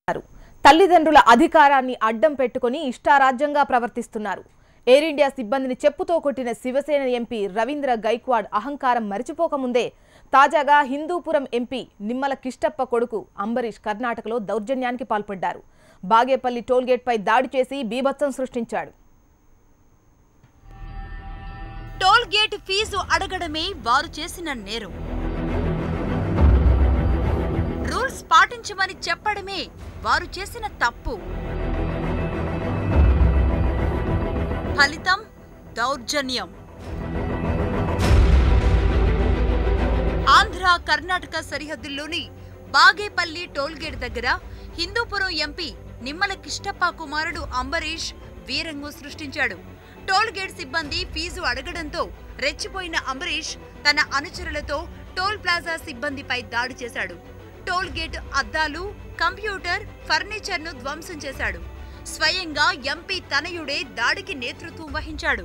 తల్లిదండ్రుల అధికారాన్ని అడ్డం పెట్టుకొని ఇష్టారాజ్యంగా ప్రవర్తిస్తున్నారు. ఎయిర్ ఇండియా సిబ్బందిని చెప్పుతో కొట్టిన శివసేన ఎంపీ రవీంద్ర గైక్వాడ్ అహంకారం మరిచిపోకముందే తాజాగా హిందూపురం ఎంపీ నిమ్మల కిష్టప్ప కొడుకు అంబరీష్ కర్ణాటకలో దౌర్జన్యానికి పాల్పడ్డారు. బాగేపల్లి టోల్గేట్ పై దాడి చేసి బీభత్సం సృష్టించాడు. టోల్గేట్ ఫీజు అడగడమే వారు చేసిన నేరం. రూల్స్ పాటించమని చెప్పడమే వారు చేసిన తప్పు. ఫలితం దౌర్జన్యం. ఆంధ్ర కర్ణాటక సరిహద్దుల్లోని బాగేపల్లి టోల్గేట్ దగ్గర హిందూపురం ఎంపీ నిమ్మల కిష్టప్ప కుమారుడు అంబరీష్ వీరంగం సృష్టించాడు. టోల్గేట్ సిబ్బంది ఫీజు అడగడంతో రెచ్చిపోయిన అంబరీష్ తన అనుచరులతో టోల్ ప్లాజా సిబ్బందిపై దాడి చేశాడు. టోల్గేట్ అద్దాలు, కంప్యూటర్, ఫర్నిచర్ను ధ్వంసం చేశాడు. స్వయంగా ఎంపీ తనయుడే దాడికి నేతృత్వం వహించాడు.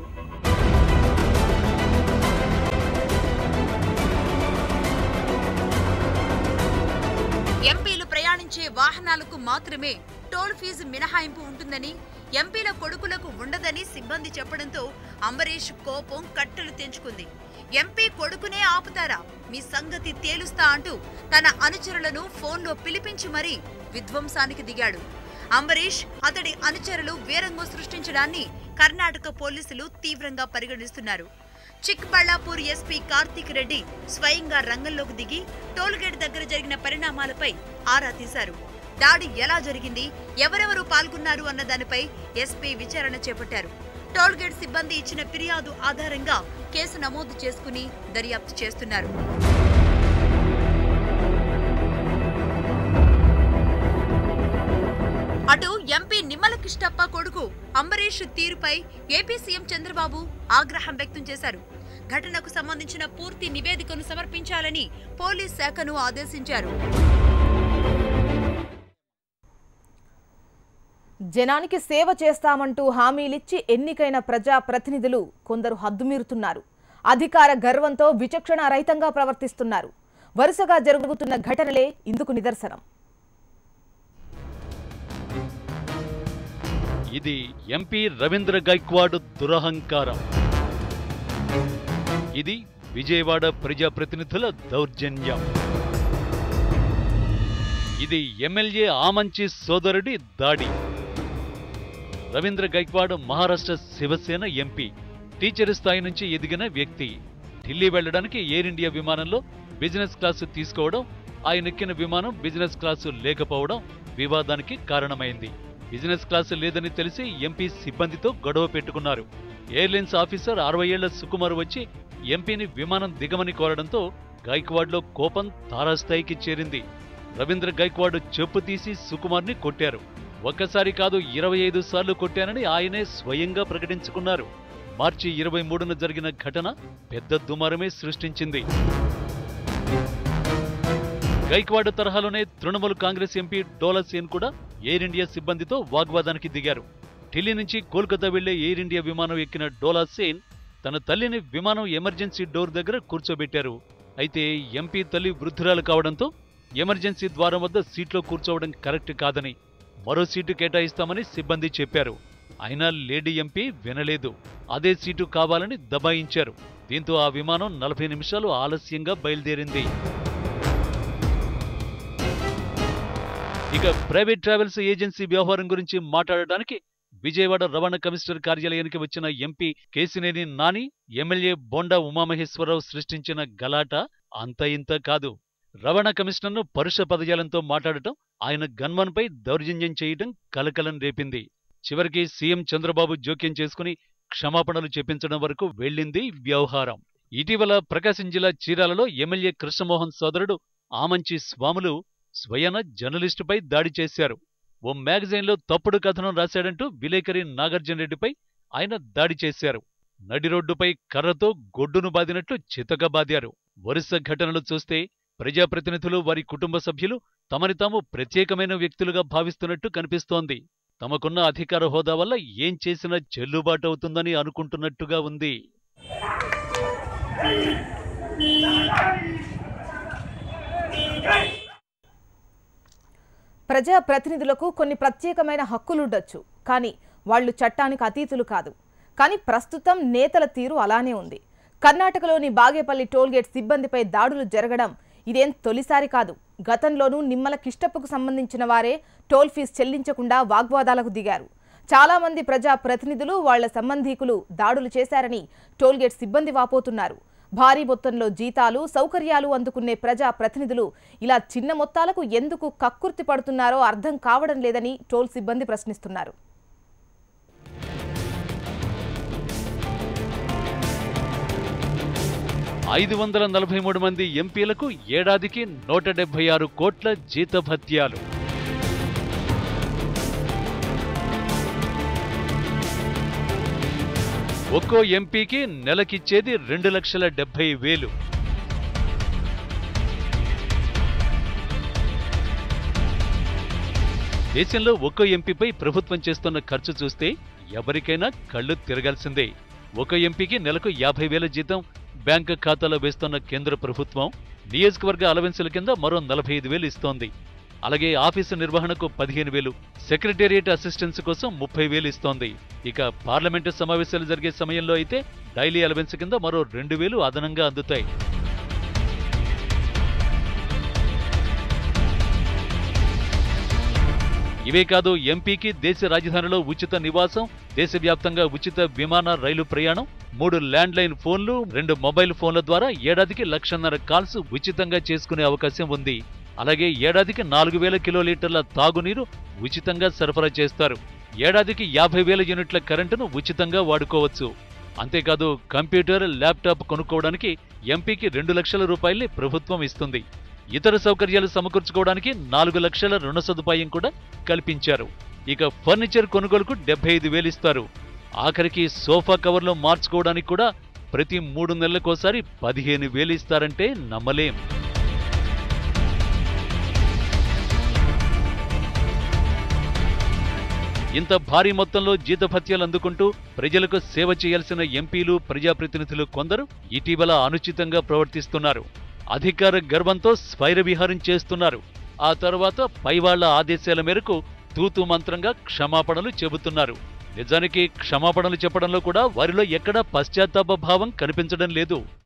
ఎంపీలు ప్రయాణించే వాహనాలకు మాత్రమే టోల్ ఫీజు మినహాయింపు ఉంటుందని, ఎంపీల కొడుకులకు ఉండదని సిబ్బంది చెప్పడంతో అంబరీష్ కోపం కట్టలు తెంచుకుంది. ఎంపీ కొడుకునే ఆపుతారా, మీ సంగతి తేలుస్తా అంటూ తన అనుచరులను ఫోన్లో పిలిపించి మరీ విధ్వంసానికి దిగాడు. అంబరీష్, అతడి అనుచరులు వీరంగం సృష్టించడాన్ని కర్ణాటక పోలీసులు తీవ్రంగా పరిగణిస్తున్నారు. చిక్బళ్ళాపూర్ ఎస్పీ కార్తిక్ రెడ్డి స్వయంగా రంగంలోకి దిగి టోల్గేట్ దగ్గర జరిగిన పరిణామాలపై ఆరా తీశారు. దాడి ఎలా జరిగింది, ఎవరెవరు పాల్గొన్నారు అన్న దానిపై ఎస్పీ విచారణ చేపట్టారు. టోల్గేట్ సిబ్బంది ఇచ్చిన ఫిర్యాదు ఆధారంగా కేసు నమోదు చేసుకుని దర్యాప్తు చేస్తున్నారు. అటు ఎంపీ నిమ్మల కిష్టప్ప కొడుకు అంబరీష్ తీరుపై ఏపీ సీఎం చంద్రబాబు ఆగ్రహం వ్యక్తం చేశారు. ఘటనకు సంబంధించిన పూర్తి నివేదికను సమర్పించాలని పోలీస్ శాఖను ఆదేశించారు. జనానికి సేవ చేస్తామంటూ హామీలిచ్చి ఎన్నికైన ప్రజా ప్రతినిధులు కొందరు హద్దుమీరుతున్నారు. అధికార గర్వంతో విచక్షణ రహితంగా ప్రవర్తిస్తున్నారు. వరుసగా జరుగుతున్న ఘటనలే ఇందుకు నిదర్శనం. ఇది ఎంపీ రవీంద్ర గైక్వాడ్ దురహంకారం. ఇది విజయవాడ ప్రజాప్రతినిధుల దౌర్జన్యం. ఇది ఎమ్మెల్యే ఆమంచి సోదరుడి దాడి. రవీంద్ర గైక్వాడ్ మహారాష్ట్ర శివసేన ఎంపీ. టీచర్ స్థాయి నుంచి ఎదిగిన వ్యక్తి. ఢిల్లీ వెళ్లడానికి ఎయిర్ ఇండియా విమానంలో బిజినెస్ క్లాసు తీసుకోవడం, ఆయన ఎక్కిన విమానం బిజినెస్ క్లాసు లేకపోవడం వివాదానికి కారణమైంది. బిజినెస్ క్లాసు లేదని తెలిసి ఎంపీ సిబ్బందితో గొడవ పెట్టుకున్నారు. ఎయిర్లైన్స్ ఆఫీసర్ 60 ఏళ్ల సుకుమార్ వచ్చి ఎంపీని విమానం దిగమని కోరడంతో గైక్వాడ్లో కోపం తారాస్థాయికి చేరింది. రవీంద్ర గైక్వాడ్ చెప్పు తీసి సుకుమార్ని కొట్టారు. ఒక్కసారి కాదు 25 సార్లు కొట్టానని ఆయనే స్వయంగా ప్రకటించుకున్నారు. మార్చి 23న జరిగిన ఘటన పెద్ద దుమారమే సృష్టించింది. గైక్వాడ్ తరహాలోనే తృణమూల్ కాంగ్రెస్ ఎంపీ డోలా సేన్ కూడా ఎయిర్ ఇండియా సిబ్బందితో వాగ్వాదానికి దిగారు. ఢిల్లీ నుంచి కోల్కతా వెళ్లే ఎయిర్ ఇండియా విమానం ఎక్కిన డోలా సేన్ తన తల్లిని విమానం ఎమర్జెన్సీ డోర్ దగ్గర కూర్చోబెట్టారు. అయితే ఎంపీ తల్లి వృద్ధురాలు కావడంతో ఎమర్జెన్సీ ద్వారం వద్ద సీట్లో కూర్చోవడం కరెక్ట్ కాదని, మరో సీటు కేటాయిస్తామని సిబ్బంది చెప్పారు. అయినా లేడీ ఎంపీ వినలేదు. అదే సీటు కావాలని దబాయించారు. దీంతో ఆ విమానం 40 నిమిషాలు ఆలస్యంగా బయలుదేరింది. ఇక ప్రైవేట్ ట్రావెల్స్ ఏజెన్సీ వ్యవహారం గురించి మాట్లాడడానికి విజయవాడ రవాణా కమిషనర్ కార్యాలయానికి వచ్చిన ఎంపీ కేశినేని నాని, ఎమ్మెల్యే బొండా ఉమామహేశ్వరరావు సృష్టించిన గలాట అంత ఇంత కాదు. రవాణా కమిషనర్ను పరుష పదజాలంతో మాట్లాడటం, ఆయన గన్మన్పై దౌర్జన్యం చేయడం కలకలం రేపింది. చివరికి సీఎం చంద్రబాబు జోక్యం చేసుకుని క్షమాపణలు చెప్పించడం వరకు వెళ్లింది వ్యవహారం. ఇటీవల ప్రకాశం జిల్లా చీరాలలో ఎమ్మెల్యే కృష్ణమోహన్ సోదరుడు ఆమంచి స్వాములు స్వయాన జర్నలిస్టుపై దాడి చేశారు. ఓ మ్యాగజైన్లో తప్పుడు కథనం రాశాడంటూ విలేకరి నాగార్జున రెడ్డిపై ఆయన దాడి చేశారు. నడి రోడ్డుపై కర్రతో గొడ్డును బాదినట్లు చితకబాదారు. వరుస ఘటనలు చూస్తే ప్రజాప్రతినిధులు, వారి కుటుంబ సభ్యులు తమని తాము ప్రత్యేకమైన వ్యక్తులుగా భావిస్తున్నట్టు కనిపిస్తోంది. తమకున్న అధికార హోదా వల్ల ఏం చేసినా చెల్లుబాటు అవుతుందని అనుకుంటున్నట్టుగా ఉంది. ప్రజా ప్రతినిధులకు కొన్ని ప్రత్యేకమైన హక్కులుండొచ్చు, కానీ వాళ్ళు చట్టానికి అతీతులు కాదు. కానీ ప్రస్తుతం నేతల తీరు అలానే ఉంది. కర్ణాటకలోని బాగేపల్లి టోల్గేట్ సిబ్బందిపై దాడులు జరగడం ఇదేం తొలిసారి కాదు. గతంలోనూ నిమ్మల కిష్టప్పకు సంబంధించిన వారే టోల్ ఫీజు చెల్లించకుండా వాగ్వాదాలకు దిగారు. చాలా మంది ప్రజా ప్రతినిధులు వాళ్ల సంబంధీకులు దాడులు చేశారని టోల్గేట్ సిబ్బంది వాపోతున్నారు. భారీ మొత్తంలో జీతాలు, సౌకర్యాలు అందుకునే ప్రజా ప్రతినిధులు ఇలా చిన్న మొత్తాలకు ఎందుకు కక్కుర్తి పడుతున్నారో అర్థం కావడం లేదని టోల్ సిబ్బంది ప్రశ్నిస్తున్నారు. ఐదు 543 మంది ఎంపీలకు ఏడాదికి 176 కోట్ల జీతభత్యాలు. ఒక్కో ఎంపీకి నెలకిచ్చేది 2,70,000. దేశంలో ఒక్కో ఎంపీపై ప్రభుత్వం చేస్తున్న ఖర్చు చూస్తే ఎవరికైనా కళ్ళు తిరగాల్సిందే. ఒక్కో ఎంపీకి నెలకు 50,000 జీతం బ్యాంకు ఖాతాలో వేస్తున్న కేంద్ర ప్రభుత్వం నియోజకవర్గ అలవెన్సుల కింద మరో 45,000 ఇస్తోంది. అలాగే ఆఫీసు నిర్వహణకు 15,000, సెక్రటేరియట్ అసిస్టెన్స్ కోసం 30,000 ఇస్తోంది. ఇక పార్లమెంటు సమావేశాలు జరిగే సమయంలో అయితే డైలీ అలవెన్స్ కింద మరో 2,000 అదనంగా అందుతాయి. ఇవే కాదు, ఎంపీకి దేశ రాజధానిలో ఉచిత నివాసం, దేశవ్యాప్తంగా ఉచిత విమాన రైలు ప్రయాణం, 3 ల్యాండ్లైన్ ఫోన్లు, 2 మొబైల్ ఫోన్ల ద్వారా ఏడాదికి 1,50,000 కాల్స్ ఉచితంగా చేసుకునే అవకాశం ఉంది. అలాగే ఏడాదికి 4,000 కిలోలీటర్ల తాగునీరు ఉచితంగా సరఫరా చేస్తారు. ఏడాదికి 50,000 యూనిట్ల కరెంటును ఉచితంగా వాడుకోవచ్చు. అంతేకాదు, కంప్యూటర్, ల్యాప్టాప్ కొనుక్కోవడానికి ఎంపీకి 2 లక్షల రూపాయల్ని ప్రభుత్వం ఇస్తుంది. ఇతర సౌకర్యాలు సమకూర్చుకోవడానికి 4 లక్షల రుణ సదుపాయం కూడా కల్పించారు. ఇక ఫర్నిచర్ కొనుగోలుకు 75,000 ఇస్తారు. ఆఖరికి సోఫా కవర్లు మార్చుకోవడానికి కూడా ప్రతి 3 నెలలకోసారి 15,000 ఇస్తారంటే నమ్మలేం. ఇంత భారీ మొత్తంలో జీతభత్యాలు అందుకుంటూ ప్రజలకు సేవ చేయాల్సిన ఎంపీలు, ప్రజాప్రతినిధులు కొందరు ఇటీవల అనుచితంగా ప్రవర్తిస్తున్నారు. అధికార గర్వంతో స్వైర విహారం చేస్తున్నారు. ఆ తర్వాత పైవాళ్ల ఆదేశాల మేరకు తూతు మంత్రంగా క్షమాపణలు చెబుతున్నారు. నిజానికి క్షమాపణలు చెప్పడంలో కూడా వారిలో ఎక్కడా పశ్చాత్తాప భావం కనిపించడం లేదు.